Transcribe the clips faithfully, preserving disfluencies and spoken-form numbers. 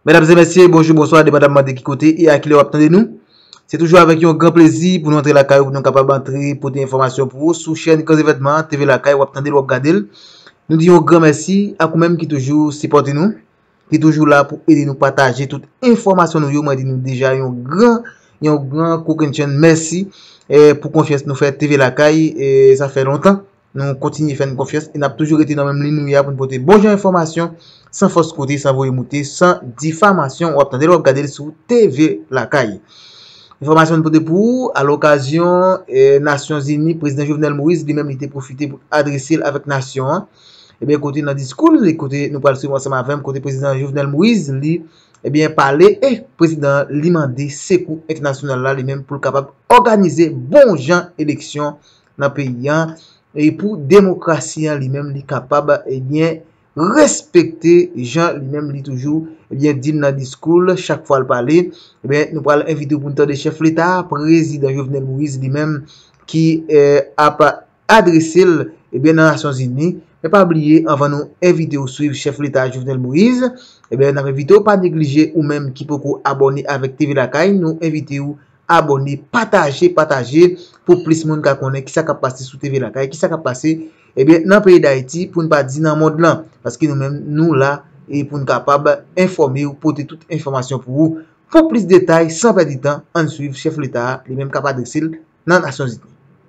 Mesdames et messieurs, bonjour, bonsoir, dépendamment de qui côté et à qui vous attendez nous. C'est toujours avec un grand plaisir pour nous entrer la caille, pour nous capables d'entrer, pour des informations pour vous, sous chaîne Cause Événements, T V la caille, vous attendez, vous regardez. Nous disons un grand merci à vous-même qui toujours supporte nous, qui est toujours là pour aider nous partager toute information nous, moi dit nous déjà un grand, un grand coquin merci et pour confiance nous faire T V la caille et ça fait longtemps. Nous continuons à faire une confiance et nous avons toujours été dans la même ligne pour nous porter bonne information, sans fausse côté, sans vous émouter, sans diffamation. Ou attendez, regardez sur T V la caille. Information pour vous à l'occasion des Nations Unies, président Jovenel Moïse lui-même était profité pour adresser avec nation. Et bien côté dans le discours, côté nous parlons souvent ensemble avec côté président Jovenel Moïse lui et bien parler et président lui demandé secours international là lui-même pour capable organiser bon gens élection dans le pays et pour démocratie lui-même lui capable et bien respecter gens lui-même lui toujours et bien dit dans le discours chaque fois le parler et bien nous parlons inviter pour nous de chef l'État président Jovenel Moïse lui-même qui euh, a adressé et bien dans les Nations Unies. Ne pas oublier avant nous inviter au suivre chef l'État Jovenel Moïse et bien nous inviter pas négliger ou même qui peut abonner avec T V la caille nous inviter ou abonner partager partager pour plus de monde qui connaît qui ça qui passer sur T V la caille qui ça qui passer et bien dans le pays d'Haïti pour ne pas dire dans le monde là parce que nous même nous là et pour nous capable informer ou porter toute information pour vous pour plus de détails sans perdre de temps on suivre chef l'État les mêmes capable d'adresser dans les Nations Unies.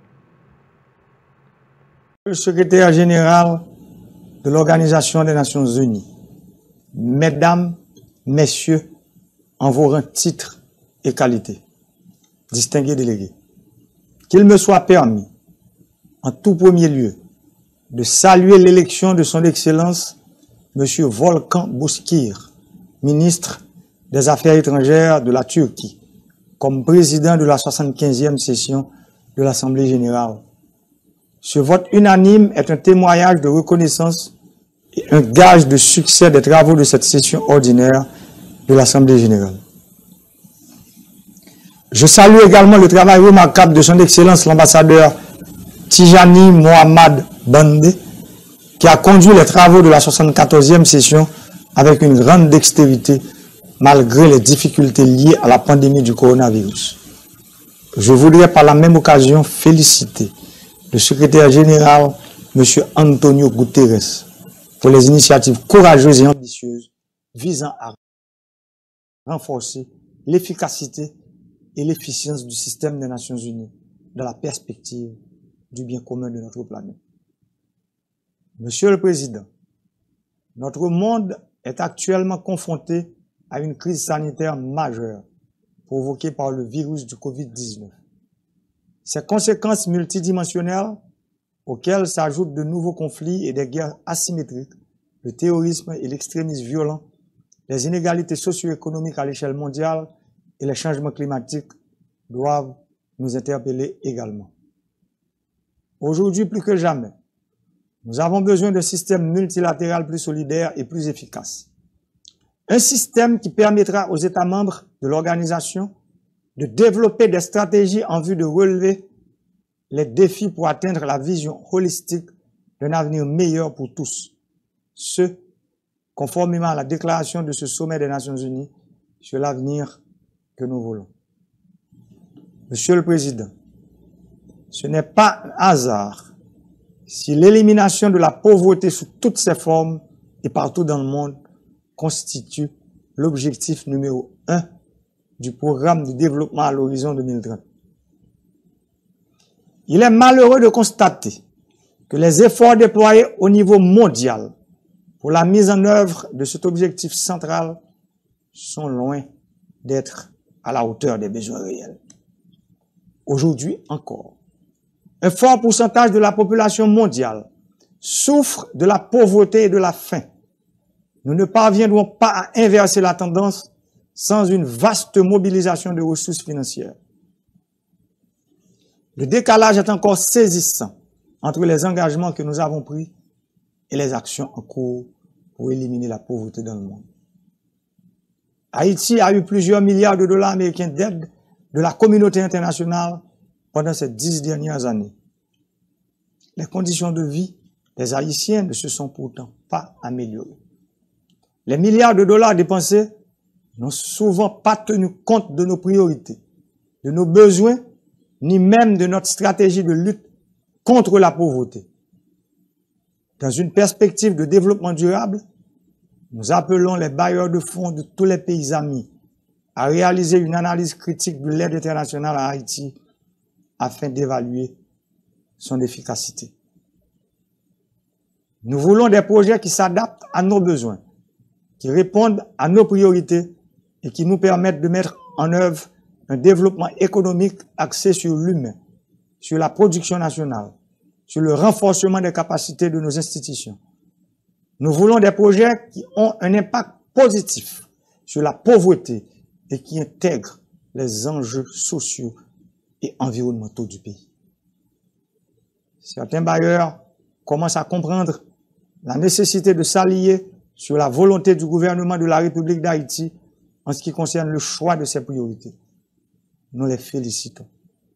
Le secrétaire général de l'Organisation des Nations Unies, mesdames, messieurs, en vos rangs, titres et qualités, distingués délégués, qu'il me soit permis, en tout premier lieu, de saluer l'élection de son Excellence, M. Volkan Bozkır, ministre des Affaires étrangères de la Turquie, comme président de la soixante-quinzième session de l'Assemblée générale. Ce vote unanime est un témoignage de reconnaissance et un gage de succès des travaux de cette session ordinaire de l'Assemblée générale. Je salue également le travail remarquable de son Excellence l'ambassadeur Tijani Mohamed Bande, qui a conduit les travaux de la soixante-quatorzième session avec une grande dextérité malgré les difficultés liées à la pandémie du coronavirus. Je voudrais par la même occasion féliciter le secrétaire général, M. Antonio Guterres, pour les initiatives courageuses et ambitieuses visant à renforcer l'efficacité et l'efficience du système des Nations Unies dans la perspective du bien commun de notre planète. Monsieur le Président, notre monde est actuellement confronté à une crise sanitaire majeure provoquée par le virus du covid dix-neuf. Ces conséquences multidimensionnelles, auxquelles s'ajoutent de nouveaux conflits et des guerres asymétriques, le terrorisme et l'extrémisme violent, les inégalités socio-économiques à l'échelle mondiale et les changements climatiques, doivent nous interpeller également. Aujourd'hui, plus que jamais, nous avons besoin d'un système multilatéral plus solidaire et plus efficace. Un système qui permettra aux États membres de l'organisation de développer des stratégies en vue de relever les défis pour atteindre la vision holistique d'un avenir meilleur pour tous. Ce, conformément à la déclaration de ce sommet des Nations Unies sur l'avenir que nous voulons. Monsieur le Président, ce n'est pas un hasard si l'élimination de la pauvreté sous toutes ses formes et partout dans le monde constitue l'objectif numéro un du programme de développement à l'horizon deux mille trente. Il est malheureux de constater que les efforts déployés au niveau mondial pour la mise en œuvre de cet objectif central sont loin d'être à la hauteur des besoins réels. Aujourd'hui encore, un fort pourcentage de la population mondiale souffre de la pauvreté et de la faim. Nous ne parviendrons pas à inverser la tendance sans une vaste mobilisation de ressources financières. Le décalage est encore saisissant entre les engagements que nous avons pris et les actions en cours pour éliminer la pauvreté dans le monde. Haïti a eu plusieurs milliards de dollars américains d'aide de la communauté internationale pendant ces dix dernières années. Les conditions de vie des Haïtiens ne se sont pourtant pas améliorées. Les milliards de dollars dépensés n'ont souvent pas tenu compte de nos priorités, de nos besoins, ni même de notre stratégie de lutte contre la pauvreté. Dans une perspective de développement durable, nous appelons les bailleurs de fonds de tous les pays amis à réaliser une analyse critique de l'aide internationale à Haïti afin d'évaluer son efficacité. Nous voulons des projets qui s'adaptent à nos besoins, qui répondent à nos priorités et qui nous permettent de mettre en œuvre un développement économique axé sur l'humain, sur la production nationale, sur le renforcement des capacités de nos institutions. Nous voulons des projets qui ont un impact positif sur la pauvreté et qui intègrent les enjeux sociaux et environnementaux du pays. Certains bailleurs commencent à comprendre la nécessité de s'allier sur la volonté du gouvernement de la République d'Haïti en ce qui concerne le choix de ses priorités. Nous les félicitons.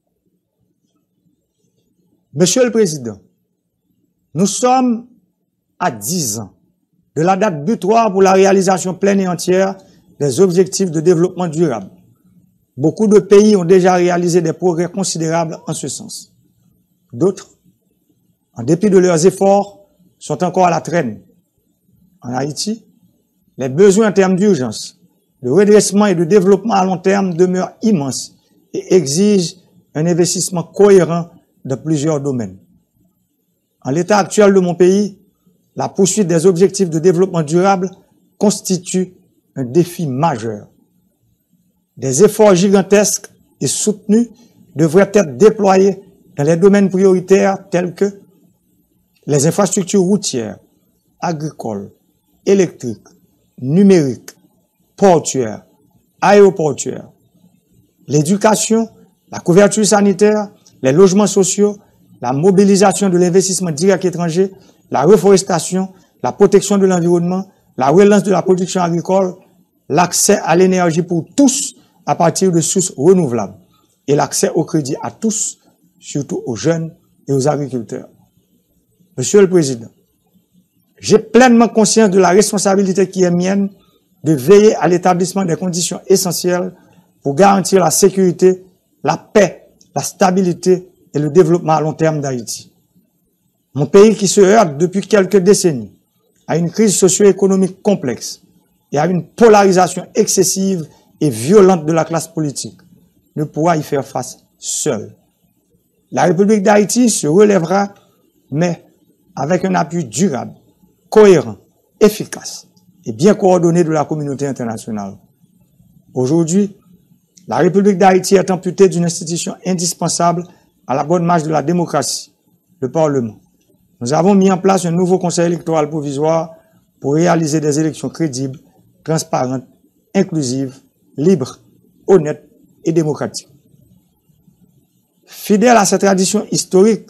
Monsieur le Président, nous sommes à dix ans de la date butoir pour la réalisation pleine et entière des objectifs de développement durable. Beaucoup de pays ont déjà réalisé des progrès considérables en ce sens. D'autres, en dépit de leurs efforts, sont encore à la traîne. En Haïti, les besoins en termes d'urgence, de redressement et de développement à long terme demeurent immenses et exigent un investissement cohérent dans plusieurs domaines. En l'état actuel de mon pays, la poursuite des objectifs de développement durable constitue un défi majeur. Des efforts gigantesques et soutenus devraient être déployés dans les domaines prioritaires tels que les infrastructures routières, agricoles, électriques, numériques, portuaires, aéroportuaires, l'éducation, la couverture sanitaire, les logements sociaux, la mobilisation de l'investissement direct étranger, la reforestation, la protection de l'environnement, la relance de la production agricole, l'accès à l'énergie pour tous à partir de sources renouvelables et l'accès au crédit à tous, surtout aux jeunes et aux agriculteurs. Monsieur le Président, j'ai pleinement conscience de la responsabilité qui est mienne de veiller à l'établissement des conditions essentielles pour garantir la sécurité, la paix, la stabilité et le développement à long terme d'Haïti. Mon pays qui se heurte depuis quelques décennies à une crise socio-économique complexe et à une polarisation excessive et violente de la classe politique ne pourra y faire face seul. La République d'Haïti se relèvera, mais avec un appui durable, cohérent, efficace et bien coordonné de la communauté internationale. Aujourd'hui, la République d'Haïti est amputée d'une institution indispensable à la bonne marche de la démocratie, le Parlement. Nous avons mis en place un nouveau conseil électoral provisoire pour réaliser des élections crédibles, transparentes, inclusives, libres, honnêtes et démocratiques. Fidèle à cette tradition historique,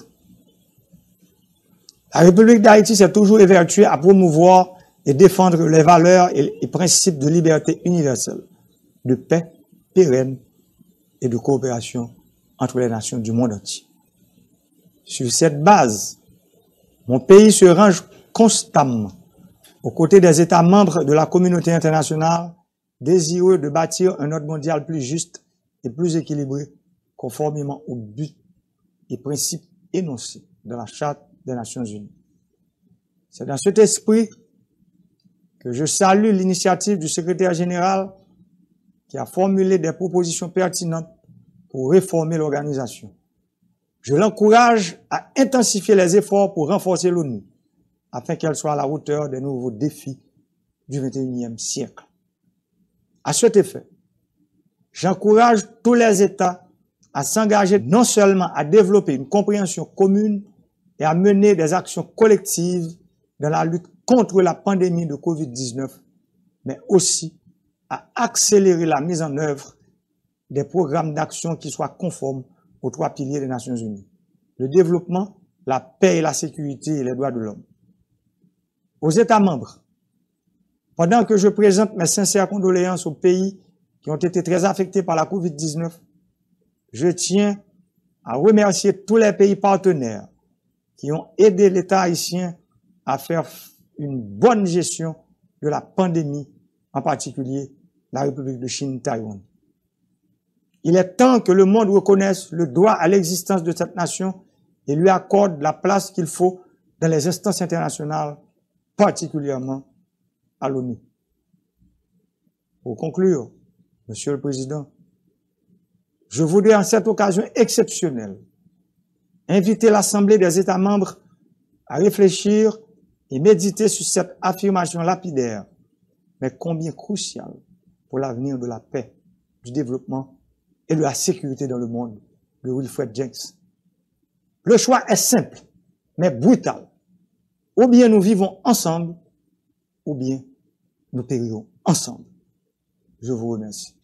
la République d'Haïti s'est toujours évertuée à promouvoir et défendre les valeurs et les principes de liberté universelle, de paix pérenne et de coopération entre les nations du monde entier. Sur cette base, mon pays se range constamment aux côtés des États membres de la communauté internationale, désireux de bâtir un ordre mondial plus juste et plus équilibré, conformément aux buts et principes énoncés dans la Charte des Nations Unies. C'est dans cet esprit que je salue l'initiative du secrétaire général qui a formulé des propositions pertinentes pour réformer l'organisation. Je l'encourage à intensifier les efforts pour renforcer l'ONU, afin qu'elle soit à la hauteur des nouveaux défis du vingt et unième siècle. À cet effet, j'encourage tous les États à s'engager non seulement à développer une compréhension commune et à mener des actions collectives dans la lutte contre la pandémie de covid dix-neuf, mais aussi à accélérer la mise en œuvre des programmes d'action qui soient conformes aux trois piliers des Nations Unies: le développement, la paix et la sécurité et les droits de l'homme. Aux États membres, pendant que je présente mes sincères condoléances aux pays qui ont été très affectés par la covid dix-neuf, je tiens à remercier tous les pays partenaires qui ont aidé l'État haïtien à faire une bonne gestion de la pandémie, en particulier la République de Chine, Taïwan. Il est temps que le monde reconnaisse le droit à l'existence de cette nation et lui accorde la place qu'il faut dans les instances internationales, particulièrement à l'ONU. Pour conclure, Monsieur le Président, je voudrais en cette occasion exceptionnelle inviter l'Assemblée des États membres à réfléchir et méditer sur cette affirmation lapidaire, mais combien cruciale pour l'avenir de la paix, du développement et de la sécurité dans le monde, de Wilfred Jenks. Le choix est simple, mais brutal. Ou bien nous vivons ensemble, ou bien nous périrons ensemble. Je vous remercie.